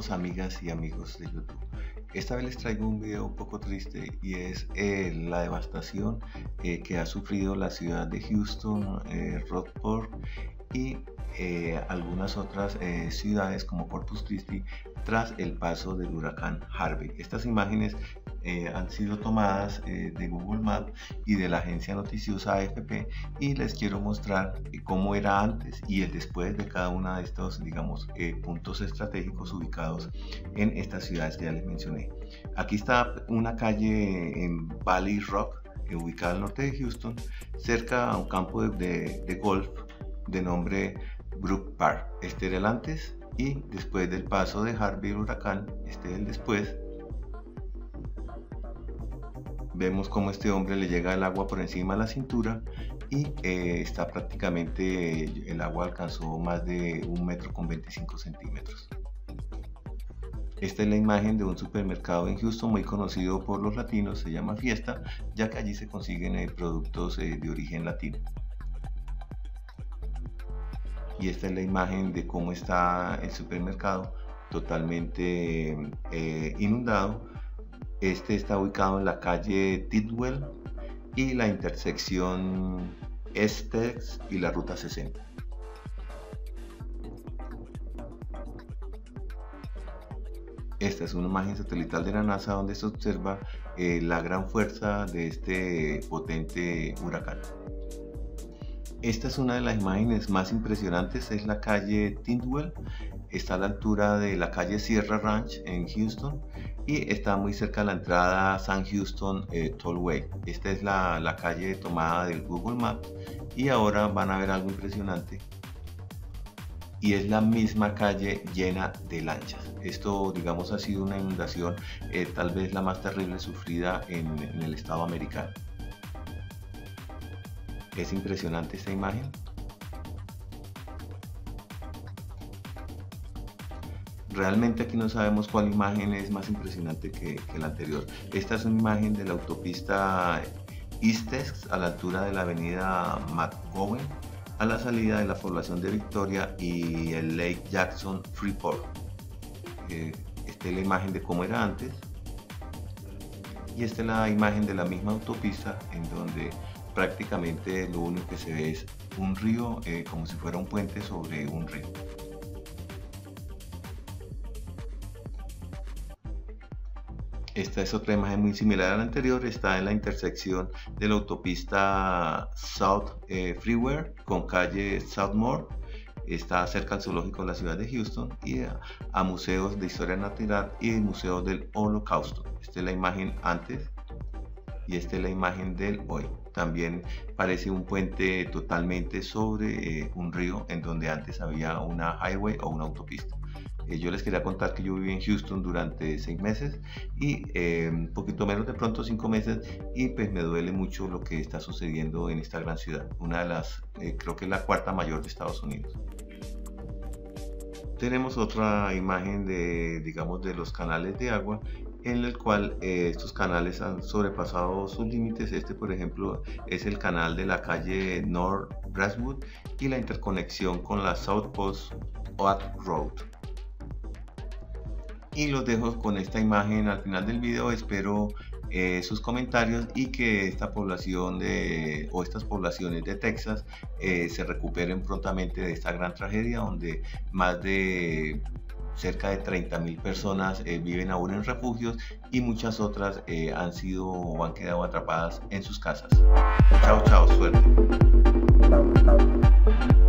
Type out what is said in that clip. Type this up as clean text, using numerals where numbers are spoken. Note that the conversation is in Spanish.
Saludos amigas y amigos de YouTube. Esta vez les traigo un video un poco triste y es la devastación que ha sufrido la ciudad de Houston, Rockport y algunas otras ciudades como Corpus Christi tras el paso del huracán Harvey. Estas imágenes han sido tomadas de Google Maps y de la agencia noticiosa AFP, y les quiero mostrar cómo era antes y el después de cada una de estos, digamos, puntos estratégicos ubicados en estas ciudades que ya les mencioné. Aquí está una calle en Valley Rock, ubicada al norte de Houston, cerca a un campo de golf de nombre Brook Park. Este era el antes y después del paso de Harvey el huracán. Este es el después. Vemos cómo este hombre le llega el agua por encima de la cintura y está prácticamente, el agua alcanzó más de 1,25 metros. Esta es la imagen de un supermercado en Houston muy conocido por los latinos, se llama Fiesta, ya que allí se consiguen productos de origen latino. Y esta es la imagen de cómo está el supermercado, totalmente inundado. Este está ubicado en la calle Tidwell y la intersección Essex y la ruta 60. Esta es una imagen satelital de la NASA donde se observa la gran fuerza de este potente huracán. Esta es una de las imágenes más impresionantes, es la calle Tidwell, está a la altura de la calle Sierra Ranch en Houston y está muy cerca de la entrada San Houston Tollway. Esta es la calle tomada del Google Maps y ahora van a ver algo impresionante y es la misma calle llena de lanchas. Esto, digamos, ha sido una inundación tal vez la más terrible sufrida en el estado americano. Es impresionante esta imagen. Realmente aquí no sabemos cuál imagen es más impresionante que la anterior. Esta es una imagen de la autopista Essex a la altura de la avenida McGowan, a la salida de la población de Victoria y el Lake Jackson Freeport. Esta es la imagen de cómo era antes y esta es la imagen de la misma autopista, en donde prácticamente lo único que se ve es un río, como si fuera un puente sobre un río. Esta es otra imagen muy similar a la anterior, está en la intersección de la autopista South Freeway con calle Southmore. Está cerca al zoológico de la ciudad de Houston y a museos de historia natural y museos del Holocausto. Esta es la imagen antes y esta es la imagen del hoy. También parece un puente totalmente sobre un río en donde antes había una highway o una autopista. Yo les quería contar que yo viví en Houston durante 6 meses y un poquito menos de pronto 5 meses, y pues me duele mucho lo que está sucediendo en esta gran ciudad, una de las, creo que es la cuarta mayor de Estados Unidos. Tenemos otra imagen de, digamos, de los canales de agua, en el cual estos canales han sobrepasado sus límites. Este, por ejemplo, es el canal de la calle North Braeswood y la interconexión con la South Coast Oak Road. Y los dejo con esta imagen al final del video. Espero sus comentarios y que esta población o estas poblaciones de Texas se recuperen prontamente de esta gran tragedia, donde más de cerca de 30.000 personas viven aún en refugios y muchas otras han sido o han quedado atrapadas en sus casas. Chao, chao, suerte.